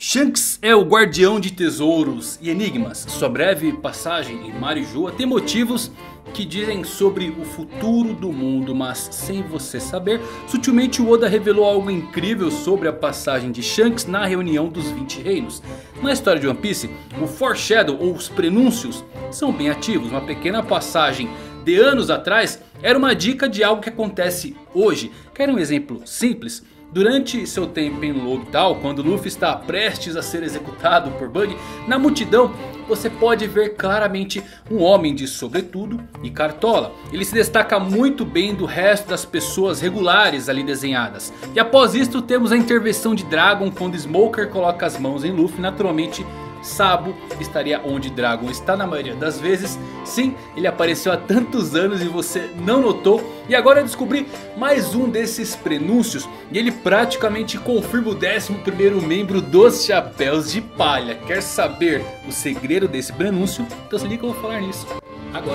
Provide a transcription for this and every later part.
Shanks é o guardião de tesouros e enigmas. Sua breve passagem em Marijoa tem motivos que dizem sobre o futuro do mundo, mas sem você saber, sutilmente o Oda revelou algo incrível sobre a passagem de Shanks na reunião dos 20 reinos. Na história de One Piece, o foreshadow ou os prenúncios são bem ativos. Uma pequena passagem de anos atrás era uma dica de algo que acontece hoje. Quer um exemplo simples? Durante seu tempo em Loguetown, quando Luffy está prestes a ser executado por Bug, na multidão você pode ver claramente um homem de sobretudo e cartola. Ele se destaca muito bem do resto das pessoas regulares ali desenhadas. E após isto temos a intervenção de Dragon quando Smoker coloca as mãos em Luffy. Naturalmente Sabo estaria onde Dragon está na maioria das vezes. Sim, ele apareceu há tantos anos e você não notou. E agora eu descobri mais um desses prenúncios. E ele praticamente confirma o 11º membro dos Chapéus de Palha. Quer saber o segredo desse prenúncio? Então se liga que eu vou falar nisso agora.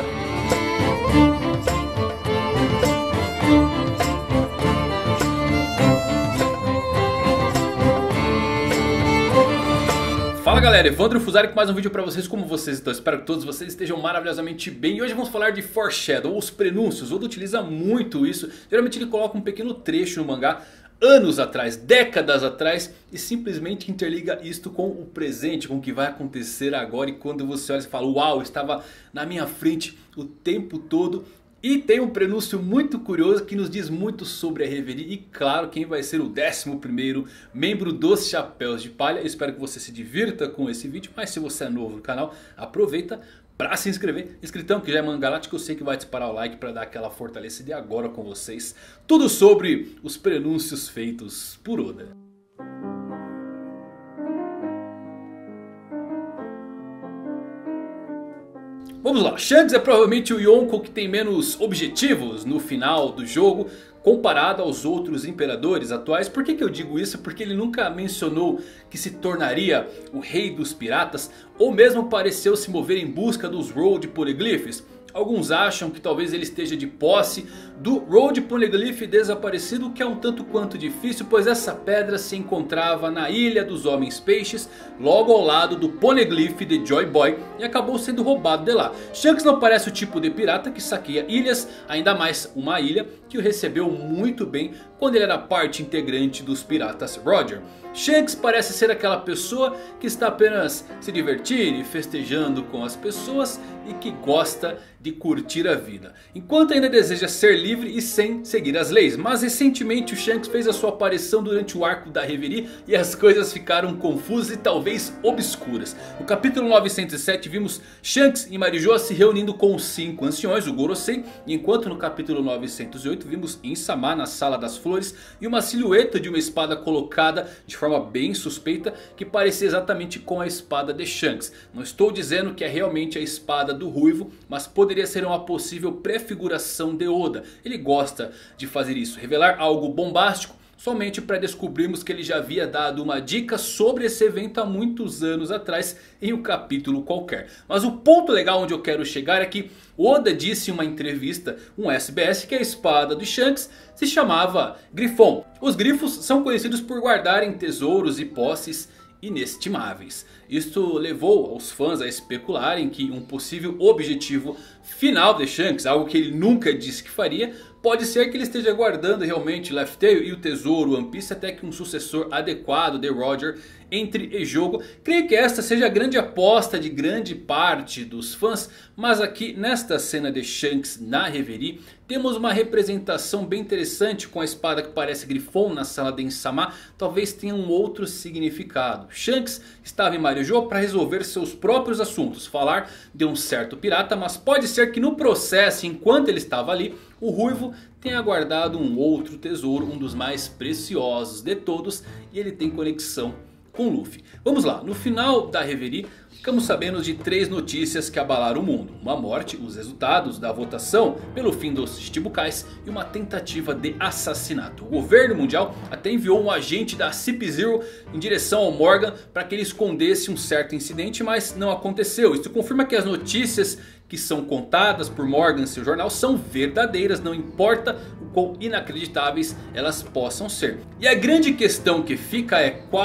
Fala galera, Evandro Fusari com mais um vídeo pra vocês. Como vocês estão? Espero que todos vocês estejam maravilhosamente bem. E hoje vamos falar de foreshadow, ou os prenúncios. O Oda utiliza muito isso. Geralmente ele coloca um pequeno trecho no mangá anos atrás, décadas atrás, e simplesmente interliga isto com o presente, com o que vai acontecer agora. E quando você olha e fala, uau, estava na minha frente o tempo todo. E tem um prenúncio muito curioso que nos diz muito sobre a Reverie e claro quem vai ser o 11º membro dos Chapéus de Palha. Eu espero que você se divirta com esse vídeo, mas se você é novo no canal, aproveita para se inscrever. Inscritão que já é Mangalático, eu sei que vai disparar o like para dar aquela fortalecida. E agora com vocês, tudo sobre os prenúncios feitos por Oda. Vamos lá, Shanks é provavelmente o Yonko que tem menos objetivos no final do jogo comparado aos outros imperadores atuais. Por que eu digo isso? Porque ele nunca mencionou que se tornaria o rei dos piratas ou mesmo pareceu se mover em busca dos Road Poneglyphs. Alguns acham que talvez ele esteja de posse do Road Poneglyph desaparecido, que é um tanto quanto difícil, pois essa pedra se encontrava na Ilha dos Homens Peixes, logo ao lado do Poneglyph de Joy Boy, e acabou sendo roubado de lá. Shanks não parece o tipo de pirata que saqueia ilhas, ainda mais uma ilha que o recebeu muito bem quando ele era parte integrante dos piratas Roger. Shanks parece ser aquela pessoa que está apenas se divertindo e festejando com as pessoas e que gosta de curtir a vida, enquanto ainda deseja ser livre e sem seguir as leis. Mas recentemente o Shanks fez a sua aparição durante o arco da Reverie e as coisas ficaram confusas e talvez obscuras. No capítulo 907 vimos Shanks e Marijoa se reunindo com os 5 anciões, o Gorosei. Enquanto no capítulo 908 vimos Insama na Sala das Flores e uma silhueta de uma espada colocada de forma bem suspeita que parecia exatamente com a espada de Shanks. Não estou dizendo que é realmente a espada do Ruivo, mas poderia ser uma possível prefiguração de Oda. Ele gosta de fazer isso, revelar algo bombástico somente para descobrirmos que ele já havia dado uma dica sobre esse evento há muitos anos atrás em um capítulo qualquer. Mas o ponto legal onde eu quero chegar é que Oda disse em uma entrevista, um SBS, que a espada do Shanks se chamava Grifon. Os grifos são conhecidos por guardarem tesouros e posses inestimáveis. Isto levou os fãs a especularem que um possível objetivo final de Shanks, algo que ele nunca disse que faria, pode ser que ele esteja guardando realmente Laugh Tale e o tesouro One Piece até que um sucessor adequado de Roger entre em jogo. Creio que esta seja a grande aposta de grande parte dos fãs. Mas aqui nesta cena de Shanks na Reverie temos uma representação bem interessante com a espada que parece Grifon na sala de Insama. Talvez tenha um outro significado. Shanks estava em Marijoa para resolver seus próprios assuntos, falar de um certo pirata, mas pode ser que no processo, enquanto ele estava ali, o Ruivo tenha guardado um outro tesouro, um dos mais preciosos de todos, e ele tem conexão com Luffy. Vamos lá, no final da Reverie ficamos sabendo de 3 notícias que abalaram o mundo: uma morte, os resultados da votação pelo fim dos Chichibukais e uma tentativa de assassinato. O governo mundial até enviou um agente da CP0 em direção ao Morgan para que ele escondesse um certo incidente, mas não aconteceu. Isso confirma que as notícias que são contadas por Morgan em seu jornal são verdadeiras, não importa o quão inacreditáveis elas possam ser. E a grande questão que fica é qual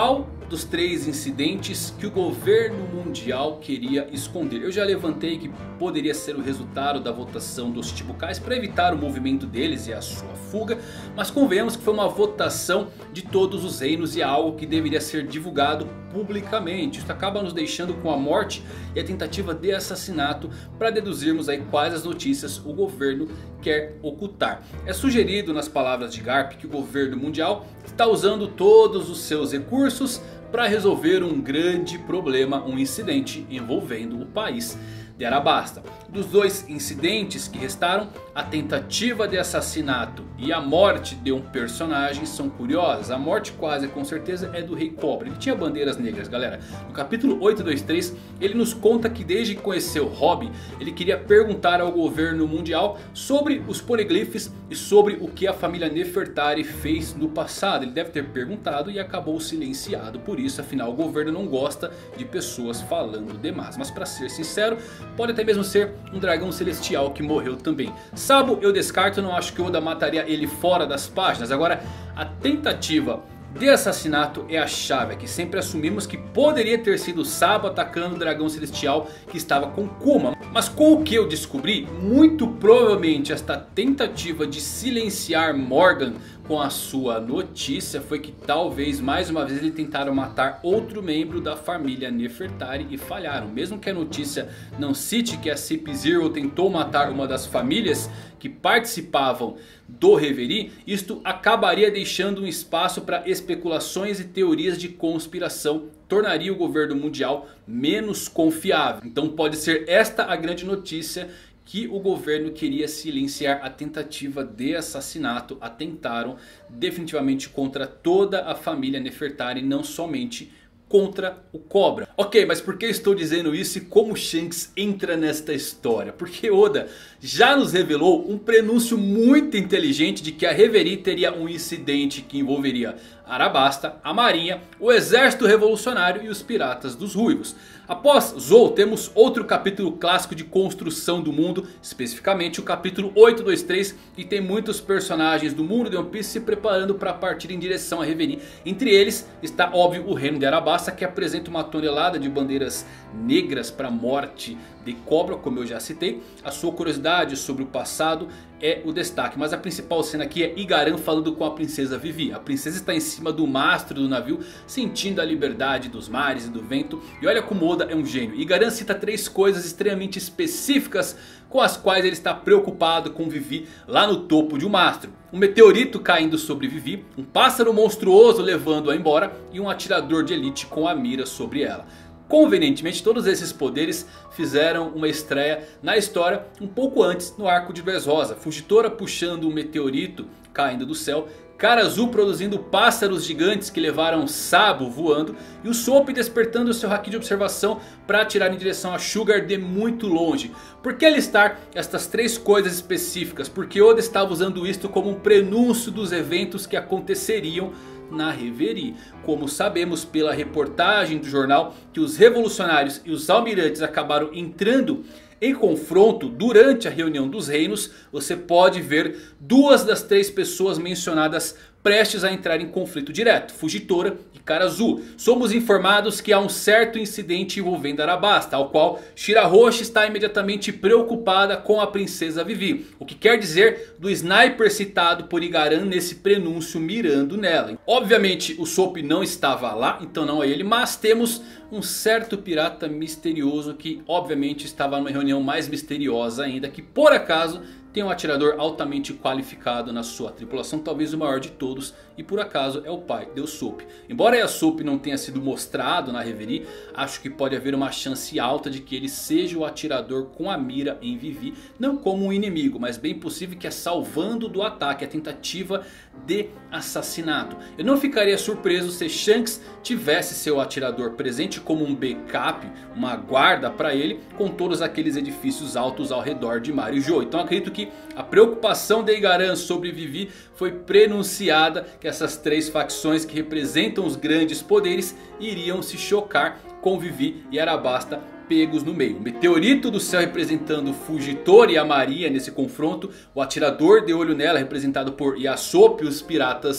dos 3 incidentes que o governo mundial queria esconder. Eu já levantei que poderia ser o resultado da votação dos Chichibukais para evitar o movimento deles e a sua fuga. Mas convenhamos que foi uma votação de todos os reinos e é algo que deveria ser divulgado publicamente. Isso acaba nos deixando com a morte e a tentativa de assassinato para deduzirmos aí quais as notícias o governo quer ocultar. É sugerido nas palavras de Garp que o governo mundial está usando todos os seus recursos para resolver um grande problema, um incidente envolvendo o país de Arabasta. Dos 2 incidentes que restaram, a tentativa de assassinato e a morte de um personagem são curiosas. A morte quase com certeza é do Rei Cobra. Ele tinha bandeiras negras, galera. No capítulo 823 ele nos conta que desde que conheceu Robin, ele queria perguntar ao governo mundial sobre os poliglifes e sobre o que a família Nefertari fez no passado. Ele deve ter perguntado e acabou silenciado por isso. Afinal o governo não gosta de pessoas falando demais. Mas para ser sincero, pode até mesmo ser um dragão celestial que morreu também. Sabo eu descarto, não acho que Oda mataria ele fora das páginas. Agora a tentativa de assassinato é a chave aqui. Sempre assumimos que poderia ter sido Sabo atacando o dragão celestial que estava com Kuma. Mas com o que eu descobri, muito provavelmente esta tentativa de silenciar Morgan com a sua notícia foi que talvez mais uma vez eles tentaram matar outro membro da família Nefertari e falharam. Mesmo que a notícia não cite que a CP0 tentou matar uma das famílias que participavam do Reverie, isto acabaria deixando um espaço para especulações e teorias de conspiração. Tornaria o governo mundial menos confiável. Então pode ser esta a grande notícia, que o governo queria silenciar a tentativa de assassinato. Atentaram definitivamente contra toda a família Nefertari, não somente contra o Cobra. Ok, mas por que estou dizendo isso e como Shanks entra nesta história? Porque Oda já nos revelou um prenúncio muito inteligente de que a Reverie teria um incidente que envolveria Arabasta, a marinha, o exército revolucionário e os piratas dos ruivos. Após Zou temos outro capítulo clássico de construção do mundo, especificamente o capítulo 823, que tem muitos personagens do mundo de One Piece se preparando para partir em direção a Reverie. Entre eles está óbvio o reino de Arabasta, que apresenta uma tonelada de bandeiras negras para a morte de Cobra, como eu já citei. A sua curiosidade sobre o passado é o destaque, mas a principal cena aqui é Igaran falando com a princesa Vivi. A princesa está em cima do mastro do navio, sentindo a liberdade dos mares e do vento. E olha como Oda é um gênio. Igaran cita 3 coisas extremamente específicas com as quais ele está preocupado com Vivi lá no topo de um mastro. Um meteorito caindo sobre Vivi, um pássaro monstruoso levando-a embora e um atirador de elite com a mira sobre ela. Convenientemente, todos esses poderes fizeram uma estreia na história um pouco antes, no arco de Dressrosa. Fugitora puxando um meteorito caindo do céu, Cara Azul produzindo pássaros gigantes que levaram Sabo voando, e o Soap despertando seu haki de observação para atirar em direção a Sugar de muito longe. Por que listar estas 3 coisas específicas? Porque Oda estava usando isto como um prenúncio dos eventos que aconteceriam na Reverie. Como sabemos pela reportagem do jornal que os revolucionários e os almirantes acabaram entrando em confronto durante a reunião dos reinos, você pode ver 2 das 3 pessoas mencionadas prestes a entrar em conflito direto: Fugitora e Cara Azul. Somos informados que há um certo incidente envolvendo Arabasta, ao qual Shirahoshi está imediatamente preocupada com a princesa Vivi. O que quer dizer do sniper citado por Igaran nesse prenúncio mirando nela. Obviamente o Soap não estava lá, então não é ele, mas temos um certo pirata misterioso que obviamente estava numa reunião mais misteriosa ainda, que por acaso tem um atirador altamente qualificado na sua tripulação, talvez o maior de todos, e por acaso é o pai de Usopp. Embora Usopp não tenha sido mostrado na Reverie, acho que pode haver uma chance alta de que ele seja o atirador com a mira em Vivi, não como um inimigo, mas bem possível que é salvando do ataque, a tentativa de assassinato. Eu não ficaria surpreso se Shanks tivesse seu atirador presente como um backup, uma guarda para ele, com todos aqueles edifícios altos ao redor de Marijo. Então acredito que a preocupação de Igaran sobre Vivi foi prenunciada, que essas 3 facções que representam os grandes poderes iriam se chocar com Vivi e Arabasta pegos no meio. O meteorito do céu representando Fugitora e a Maria nesse confronto. O atirador de olho nela representado por Yasop e os piratas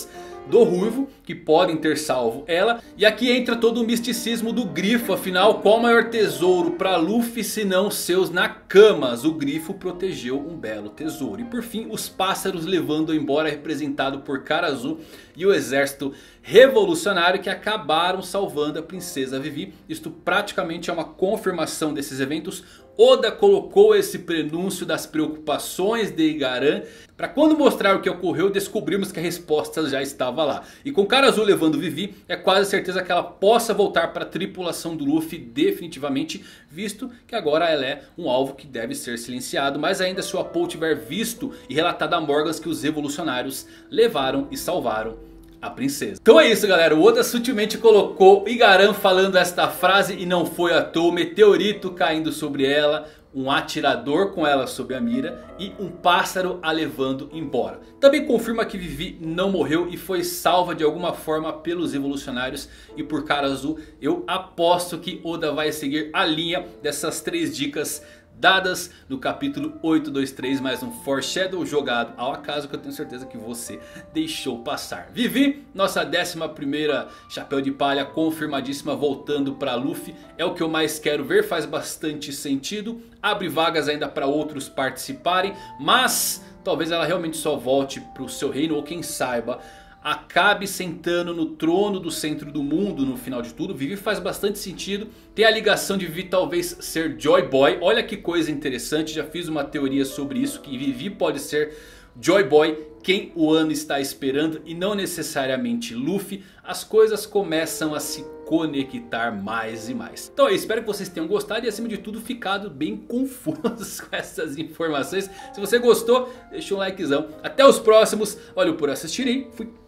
do Ruivo, que podem ter salvo ela. E aqui entra todo o misticismo do Grifo. Afinal, qual o maior tesouro para Luffy se não seus Nakamas? O Grifo protegeu um belo tesouro. E por fim, os pássaros levando embora, representado por Cara Azul e o exército revolucionário, que acabaram salvando a princesa Vivi. Isto praticamente é uma confirmação desses eventos. Oda colocou esse prenúncio das preocupações de Igaran, para quando mostrar o que ocorreu, descobrimos que a resposta já estava lá. E com Cara Azul levando Vivi, é quase certeza que ela possa voltar para a tripulação do Luffy definitivamente, visto que agora ela é um alvo que deve ser silenciado. Mas ainda se o Apou tiver visto e relatado a Morgans que os revolucionários levaram e salvaram a princesa. Então é isso, galera. O Oda sutilmente colocou Igaran falando esta frase e não foi à toa. Meteorito caindo sobre ela, um atirador com ela sob a mira e um pássaro a levando embora. Também confirma que Vivi não morreu e foi salva de alguma forma pelos revolucionários e por Cara Azul. Eu aposto que Oda vai seguir a linha dessas 3 dicas dadas no capítulo 823, mais um foreshadow jogado ao acaso que eu tenho certeza que você deixou passar. Vivi, nossa 11ª chapéu de palha confirmadíssima, voltando para Luffy. É o que eu mais quero ver, faz bastante sentido. Abre vagas ainda para outros participarem, mas talvez ela realmente só volte para o seu reino, ou quem saiba acabe sentando no trono do centro do mundo no final de tudo. Vivi faz bastante sentido. Tem a ligação de Vivi talvez ser Joy Boy. Olha que coisa interessante, já fiz uma teoria sobre isso, que Vivi pode ser Joy Boy, quem o Wano está esperando, e não necessariamente Luffy. As coisas começam a se conectar mais e mais. Então é isso, espero que vocês tenham gostado e acima de tudo ficado bem confusos com essas informações. Se você gostou, deixa um likezão. Até os próximos, valeu por assistirem, fui!